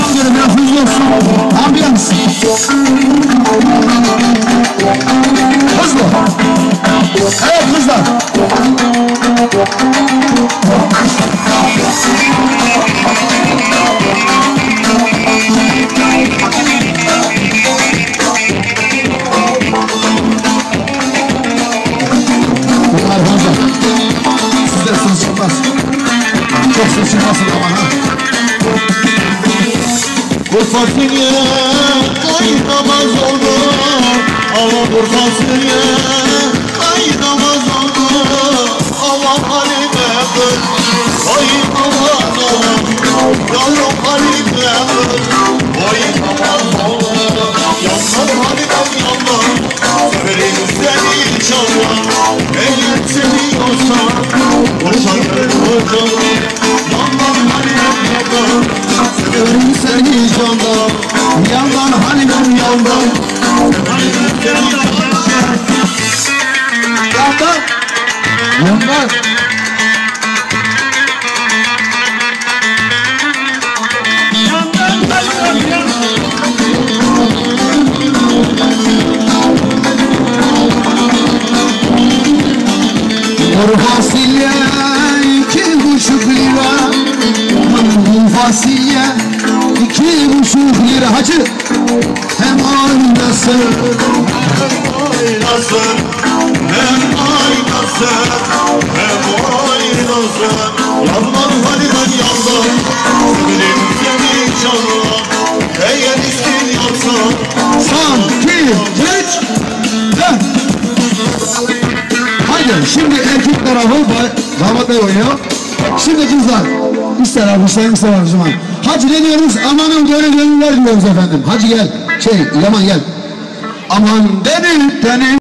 devam edelim. Biraz hızlı olsun. Ambiyans. Hızlı. Evet kızlar. Bunlar fazla. Sizler ses çıkmaz. Çok ses çıkmasın ama ha. Bu fasulye kaynamaz oldu. Ama bu fasulye kaynamaz oldu. Aman halime kız oy aman oğlum. Yavrum halime kız oy aman oğlum. Yandan halimem yandan severim seni inşallah. Eğer seviyorsan boşanır kocam. Yandan halimem yandan severim seni candan. Yandan halimem yandan severim seni candan. Yandan. Yandan. Kuru fasulye 2,5 lira. Bu fasulye 2,5 lira. Hacı hem oynasın Oynasın, hem oynasın, hem oynasın. Yandan halimem yandan severim seni candan. Eğer istiyorsan son 2 3 4. Haydi şimdi erkek tarafı damat bey oynuyor. Şimdi kızlar ister almışlar ister almışlar. Hacı ne diyoruz? Amanın böyle gönüller diyoruz efendim. Hacı gel. Yaman gel. Aman deli deli.